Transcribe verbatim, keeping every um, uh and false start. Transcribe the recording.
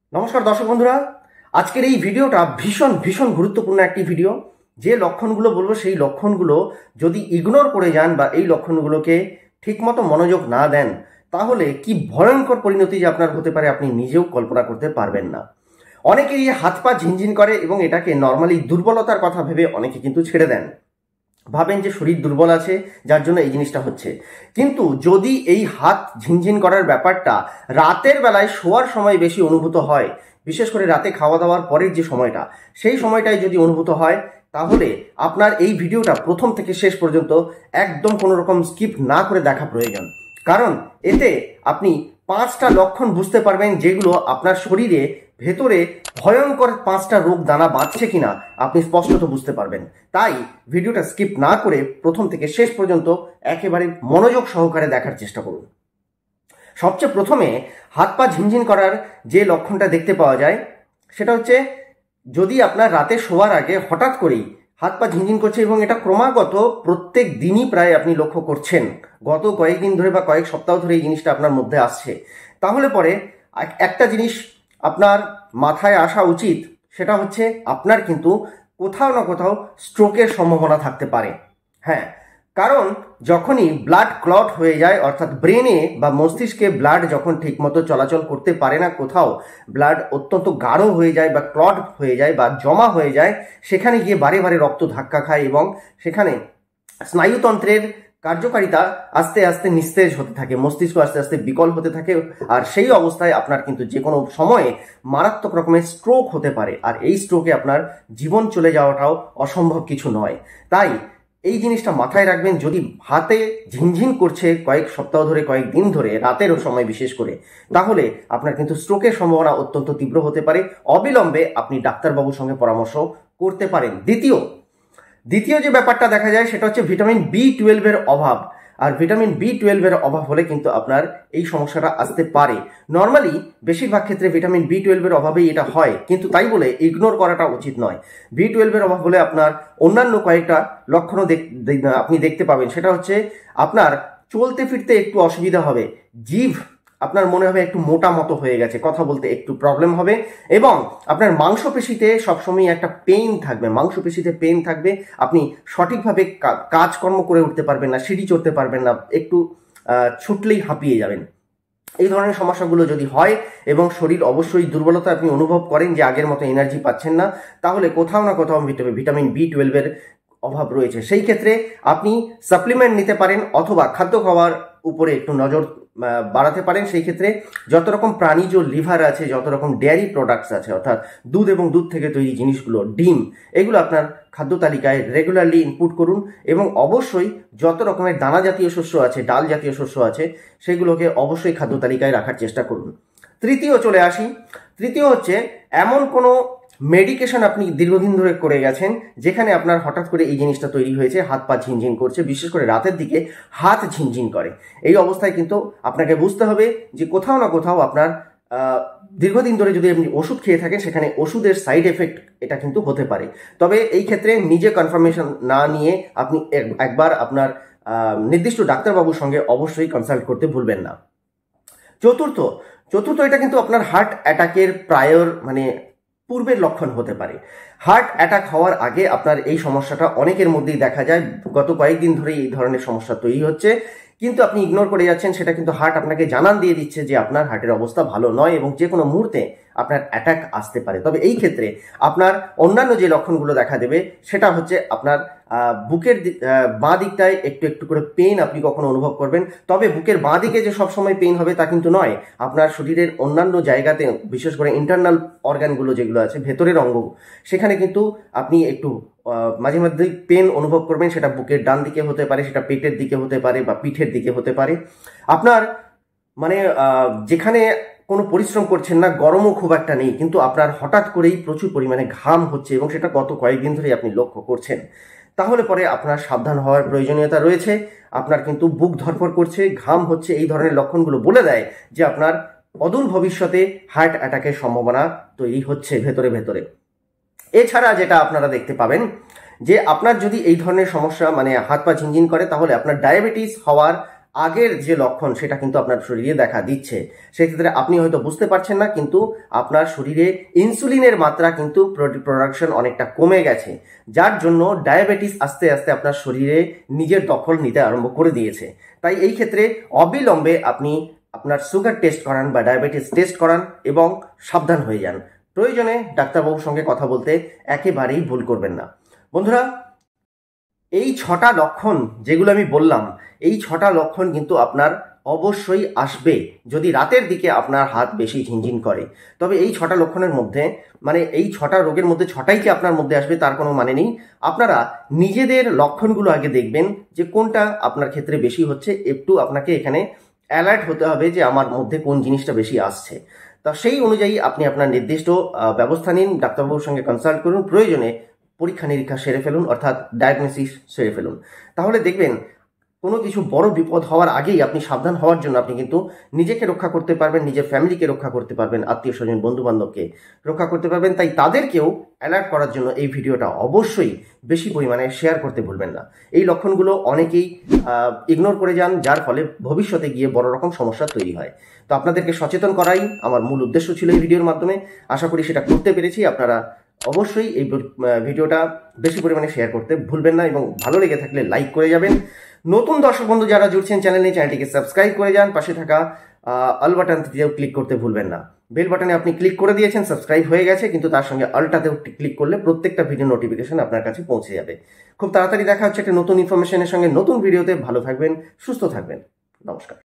নমস্কার দর্শক বন্ধুরা, আজকের এই ভিডিওটা ভীষণ ভীষণ গুরুত্বপূর্ণ একটি ভিডিও। যে লক্ষণগুলো বলবো সেই লক্ষণগুলো যদি ইগনোর করে যান বা এই লক্ষণগুলোকে ঠিকমতো মনোযোগ না দেন, তাহলে কি ভয়ঙ্কর পরিণতি যে আপনার হতে পারে আপনি নিজেও কল্পনা করতে পারবেন না। অনেকেই হাত পা ঝিনঝিন করে এবং এটাকে নর্মালি দুর্বলতার কথা ভেবে অনেকে কিন্তু ছেড়ে দেন, ভাবেন যে শরীর দুর্বল আছে যার জন্য এই জিনিসটা হচ্ছে। কিন্তু যদি এই হাত ঝিনঝিন করার ব্যাপারটা রাতের বেলায় শোয়ার সময় বেশি অনুভূত হয়, বিশেষ করে রাতে খাওয়া দাওয়ার পরের যে সময়টা, সেই সময়টাই যদি অনুভূত হয়, তাহলে আপনার এই ভিডিওটা প্রথম থেকে শেষ পর্যন্ত একদম কোনো রকম স্কিপ না করে দেখা প্রয়োজন। কারণ এতে আপনি পাঁচটা লক্ষণ বুঝতে পারবেন যেগুলো আপনার শরীরে ভেতরে ভয়ঙ্কর পাঁচটা রোগ দানা বাঁধছে কিনা আপনি স্পষ্টত বুঝতে পারবেন। তাই ভিডিওটা স্কিপ না করে প্রথম থেকে শেষ পর্যন্ত একেবারে মনোযোগ সহকারে দেখার চেষ্টা করুন। সবচেয়ে প্রথমে হাত পা ঝিনঝিন করার যে লক্ষণটা দেখতে পাওয়া যায় সেটা হচ্ছে যদি আপনার রাতে শোয়ার আগে হঠাৎ করেই হাত পা ঝিনঝিন করছে এবং এটা ক্রমাগত প্রত্যেক দিনই প্রায় আপনি লক্ষ্য করছেন, গত কয়েকদিন ধরে বা কয়েক সপ্তাহ ধরে এই জিনিসটা আপনার মধ্যে আসছে, তাহলে পরে একটা জিনিস আপনার মাথায় আসা উচিত, সেটা হচ্ছে আপনার কিন্তু কোথাও না কোথাও স্ট্রোকের সম্ভাবনা থাকতে পারে। হ্যাঁ, কারণ যখনই ব্লাড ক্লট হয়ে যায়, অর্থাৎ ব্রেনে বা মস্তিষ্কে ব্লাড যখন ঠিকমতো চলাচল করতে পারে না, কোথাও ব্লাড অত্যন্ত গাঢ় হয়ে যায় বা ক্লট হয়ে যায় বা জমা হয়ে যায়, সেখানে গিয়ে বারে বারে রক্ত ধাক্কা খায় এবং সেখানে স্নায়ুতন্ত্রের কার্যকারিতা আস্তে আস্তে নিস্তেজ হতে থাকে, মস্তিষ্ক আস্তে আস্তে বিকল হতে থাকে। আর সেই অবস্থায় আপনার কিন্তু যে কোনো সময়ে মারাত্মক রকমের স্ট্রোক হতে পারে, আর এই স্ট্রোকে আপনার জীবন চলে যাওয়াটাও অসম্ভব কিছু নয়। তাই এই জিনিসটা মাথায় রাখবেন, যদি হাতে ঝিনঝিন করছে কয়েক সপ্তাহ ধরে, কয়েক দিন ধরে, রাতের সময় বিশেষ করে, তাহলে আপনার কিন্তু স্ট্রোকের সম্ভাবনা অত্যন্ত তীব্র হতে পারে। অবিলম্বে আপনি ডাক্তারবাবুর সঙ্গে পরামর্শ করতে পারেন। দ্বিতীয় দ্বিতীয় যে ব্যাপারটা দেখা যায় সেটা হচ্ছে ভিটামিন বি টুয়েলভের অভাব। আর ভিটামিন বি টুয়েলভের অভাব হলে কিন্তু আপনার এই সমস্যাটা আসতে পারে। নর্মালি বেশিরভাগ ক্ষেত্রে ভিটামিন বি টুয়েলভের অভাবেই এটা হয়, কিন্তু তাই বলে ইগনোর করাটা উচিত নয়। বি টুয়েলভের অভাব হলে আপনার অন্যান্য কয়েকটা লক্ষণও আপনি দেখতে পাবেন। সেটা হচ্ছে আপনার চলতে ফিরতে একটু অসুবিধা হবে, জিভ আপনার মনে হবে একটু মোটা মতো হয়ে গেছে, কথা বলতে একটু প্রবলেম হবে, এবং আপনার মাংসপেশিতে সবসময় একটা পেইন থাকবে, মাংসপেশিতে পেইন থাকবে, আপনি সঠিকভাবে কাজকর্ম করে উঠতে পারবেন না, সিঁড়ি চড়তে পারবেন না, একটু ছুটলেই হাঁপিয়ে যাবেন। এই ধরনের সমস্যাগুলো যদি হয় এবং শরীর অবশ্যই দুর্বলতা আপনি অনুভব করেন যে আগের মতো এনার্জি পাচ্ছেন না, তাহলে কোথাও না কোথাও ভিটামিন বি টুয়েলভের অভাব রয়েছে। সেই ক্ষেত্রে আপনি সাপ্লিমেন্ট নিতে পারেন অথবা খাদ্য খাওয়ার উপরে একটু নজর বাড়াতে পারেন। সেই ক্ষেত্রে যত রকম প্রাণীজ লিভার আছে, যত রকম ডেয়ারি প্রোডাক্টস আছে, অর্থাৎ দুধ এবং দুধ থেকে তৈরি জিনিসগুলো, ডিম, এগুলো আপনার খাদ্য তালিকায় রেগুলারলি ইনপুট করুন। এবং অবশ্যই যত রকমের দানা জাতীয় শস্য আছে, ডাল জাতীয় শস্য আছে, সেগুলোকে অবশ্যই খাদ্য তালিকায় রাখার চেষ্টা করুন। তৃতীয় চলে আসি তৃতীয় হচ্ছে এমন কোনো মেডিকেশন আপনি দীর্ঘদিন ধরে করে গেছেন যেখানে আপনার হঠাৎ করে এই জিনিসটা তৈরি হয়েছে, হাত পা ঝিনঝিন করছে, বিশেষ করে রাতের দিকে হাত ঝিনঝিন করে। এই অবস্থায় কিন্তু আপনাকে বুঝতে হবে যে কোথাও না কোথাও আপনার দীর্ঘদিন ধরে যদি আপনি ওষুধ খেয়ে থাকেন, সেখানে ওষুধের সাইড এফেক্ট এটা কিন্তু হতে পারে। তবে এই ক্ষেত্রে নিজে কনফার্মেশন না নিয়ে আপনি একবার আপনার নির্দিষ্ট ডাক্তারবাবুর সঙ্গে অবশ্যই কনসাল্ট করতে ভুলবেন না। চতুর্থ চতুর্থ এটা কিন্তু আপনার হার্ট অ্যাটাকের প্রায়র মানে পূর্বের লক্ষণ হতে পারে। হার্ট অ্যাটাক হওয়ার আগে আপনার এই সমস্যাটা অনেকের মধ্যেই দেখা যায়, গত কয়েকদিন ধরেই এই ধরনের সমস্যা তৈরি হচ্ছে, কিন্তু আপনি ইগনোর করে যাচ্ছেন। সেটা কিন্তু হার্ট আপনাকে জানান দিয়ে দিচ্ছে যে আপনার হার্টের অবস্থা ভালো নয় এবং যে কোনো মুহূর্তে আপনার অ্যাটাক আসতে পারে। তবে এই ক্ষেত্রে আপনার অন্যান্য যে লক্ষণগুলো দেখা দেবে সেটা হচ্ছে আপনার বুকের বাঁ দিকটায় একটু একটু করে পেইন আপনি কখনো অনুভব করবেন। তবে বুকের বাঁ দিকে যে সবসময় পেইন হবে তা কিন্তু নয়, আপনার শরীরের অন্যান্য জায়গাতে, বিশেষ করে ইন্টারনাল অর্গানগুলো যেগুলো আছে, ভেতরের অঙ্গ, সেখানে কিন্তু আপনি একটু মাঝে মধ্যে পেন অনুভব করবেন। সেটা বুকের ডান দিকে হতে পারে, সেটা পেটের দিকে হতে পারে বা পিঠের দিকে হতে পারে। আপনার মানে যেখানে কোনো পরিশ্রম করছেন না, গরমও খুব একটা নেই, কিন্তু আপনার হঠাৎ করেই প্রচুর পরিমাণে ঘাম হচ্ছে এবং সেটা গত কয়েকদিন ধরেই আপনি লক্ষ্য করছেন, তাহলে পরে আপনার সাবধান হওয়ার প্রয়োজনীয়তা রয়েছে। আপনার কিন্তু বুক ধরফর করছে, ঘাম হচ্ছে, এই ধরনের লক্ষণগুলো বলে দেয় যে আপনার অদূর ভবিষ্যতে হার্ট অ্যাটাকের সম্ভাবনা তৈরি হচ্ছে ভেতরে ভেতরে। এছাড়া যেটা আপনারা দেখতে পাবেন যে আপনার যদি এই ধরনের সমস্যা মানে হাত পা ঝিনঝিন করে, তাহলে আপনার ডায়াবেটিস হওয়ার আগের যে লক্ষণ সেটা কিন্তু আপনার শরীরে দেখা দিচ্ছে। সেক্ষেত্রে আপনি হয়তো বুঝতে পারছেন না, কিন্তু আপনার শরীরে ইনসুলিনের মাত্রা কিন্তু প্রোডাকশন অনেকটা কমে গেছে, যার জন্য ডায়াবেটিস আস্তে আস্তে আপনার শরীরে নিজের দখল নিতে আরম্ভ করে দিয়েছে। তাই এই ক্ষেত্রে অবিলম্বে আপনি আপনার সুগার টেস্ট করান বা ডায়াবেটিস টেস্ট করান এবং সাবধান হয়ে যান। প্রয়োজনে ডাক্তারবাবুর সঙ্গে কথা বলতে একেবারেই ভুল করবেন না। বন্ধুরা, এই ছটা লক্ষণ যেগুলো আমি বললাম, এই ছটা লক্ষণ কিন্তু আপনার অবশ্যই আসবে যদি রাতের দিকে আপনার হাত বেশি ঝিনঝিন করে। তবে এই ছটা লক্ষণের মধ্যে, মানে এই ছটা রোগের মধ্যে ছটাই যে আপনার মধ্যে আসবে তার কোনো মানে নেই। আপনারা নিজেদের লক্ষণগুলো আগে দেখবেন যে কোনটা আপনার ক্ষেত্রে বেশি হচ্ছে। একটু আপনাকে এখানে অ্যালার্ট হতে হবে যে আমার মধ্যে কোন জিনিসটা বেশি আসছে। তা সেই অনুযায়ী আপনি আপনার নির্দিষ্ট ব্যবস্থা নিন, ডাক্তারবাবুর সঙ্গে কনসাল্ট করুন, প্রয়োজনে পরীক্ষা নিরীক্ষা সেরে ফেলুন, অর্থাৎ ডায়াগনোসিস সেরে ফেলুন। তাহলে দেখবেন কোনো কিছু বড় বিপদ হওয়ার আগেই আপনি সাবধান হওয়ার জন্য আপনি কিন্তু নিজেকে রক্ষা করতে পারবেন, নিজের ফ্যামিলিকে রক্ষা করতে পারবেন, আত্মীয় স্বজন বন্ধু বান্ধবকে রক্ষা করতে পারবেন। তাই তাদেরকেও অ্যালার্ট করার জন্য এই ভিডিওটা অবশ্যই বেশি পরিমাণে শেয়ার করতে ভুলবেন না। এই লক্ষণগুলো অনেকেই ইগনোর করে যান, যার ফলে ভবিষ্যতে গিয়ে বড় রকম সমস্যা তৈরি হয়। তো আপনাদেরকে সচেতন করাই আমার মূল উদ্দেশ্য ছিল এই ভিডিওর মাধ্যমে। আশা করি সেটা করতে পেরেছি। আপনারা অবশ্যই এই ভিডিওটা বেশি পরিমাণে শেয়ার করতে ভুলবেন না এবং ভালো লেগে থাকলে লাইক করে যাবেন। নতুন দর্শক বন্ধু যারা জুড়ছেন চ্যানেলে, চ্যানেলটিকে সাবস্ক্রাইব করে যান। পাশে থাকা অল বাটনটিতেও ক্লিক করতে ভুলবেন না। বেল বাটনে আপনি ক্লিক করে দিয়েছেন, সাবস্ক্রাইব হয়ে গেছে, কিন্তু তার সঙ্গে অলটাতেও ক্লিক করলে প্রত্যেকটা ভিডিও নোটিফিকেশন আপনার কাছে পৌঁছে যাবে। খুব তাড়াতাড়ি দেখা হচ্ছে একটা নতুন ইনফরমেশনের সঙ্গে, নতুন ভিডিওতে। ভালো থাকবেন, সুস্থ থাকবেন। নমস্কার।